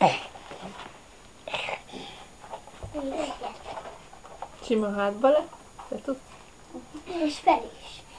Sima hátba le? Te tudsz? És fel is.